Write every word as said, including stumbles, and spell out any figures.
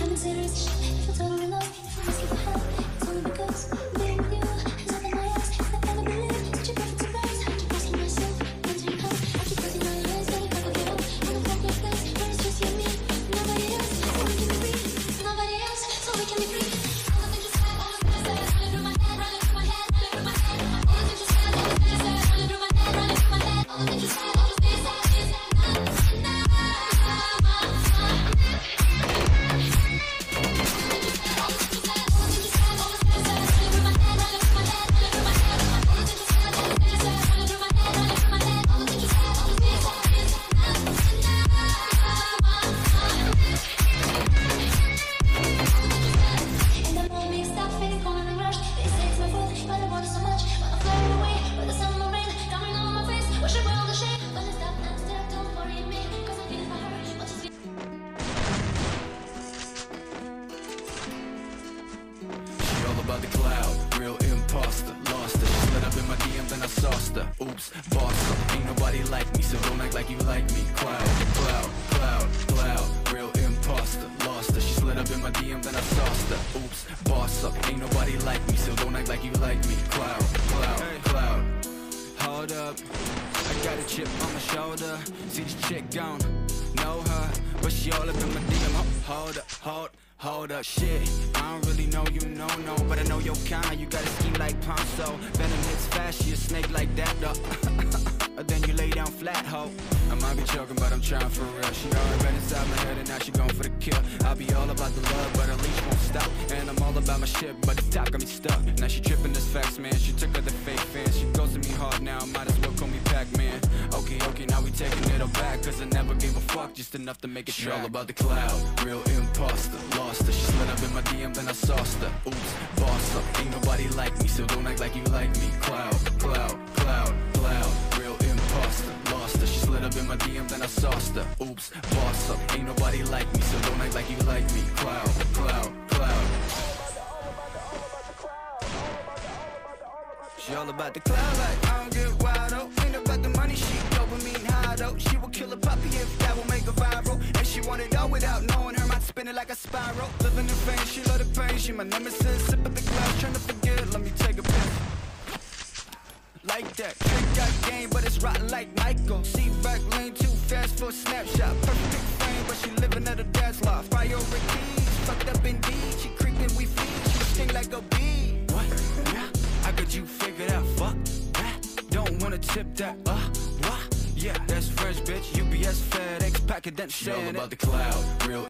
About the cloud, real imposter, lost her. She slid up in my D M, then I sauced her. Oops, boss up, ain't nobody like me, so don't act like you like me. Cloud, cloud, cloud, cloud, real imposter, lost her. She slid up in my D M, then I sauced her. Oops, boss up, ain't nobody like me, so don't act like you like me. Cloud, cloud, cloud, hold up, I got a chip on my shoulder. See this chick gone, know her, but she all up in my D M. Hold up, hold Hold up, shit, I don't really know you, no, no, but I know your kind, you got a scheme like Ponzo. Venom hits fast, she a snake like that, though. Then you lay down flat, ho. I might be joking, but I'm trying for real. She already been inside my head and now she going for the kill. I'll be all about the love, but her leash won't stop. And I'm all about my shit, but the top got me stuck. Now she tripping this facts, man, she took her the fake fans. She goes to me hard now, might as well call me Pac-Man. Okay, okay, now we taking it all back, cause I never gave a fuck, just enough to make it track. She all about the cloud, real imposter, lost her. She slid up in my D M, then I sauced her. Oops, boss up, ain't nobody like me, so don't act like you like me. Cloud, cloud, cloud, cloud, real imposter, lost her. She slid up in my D M, then I sauced her. Oops, boss up, ain't nobody like me, so don't act like you like me. Cloud, cloud, cloud. She all about the cloud, like I don't get wild, oh. Ain't about the money, she dopamine high, though. She will kill a puppy if that will make her viral. And she want it all without knowing her mind spinning like a spiral. Living in pain, she love the pain, she my nemesis. Sip of the glass, trying to forget, let me take a piss. Like that, trick got game, but it's rotten like Michael. See back lane too fast for a snapshot. Perfect frame, but she living at a dad's loft. Priorities, fucked up indeed. She creeping, we feed, she sting like a bee. What? Yeah, I got you figured out, fuck that. Don't wanna tip that, uh, what? Yeah, that's French, bitch, U P S, FedEx, packet, that shit. She all about the cloud, real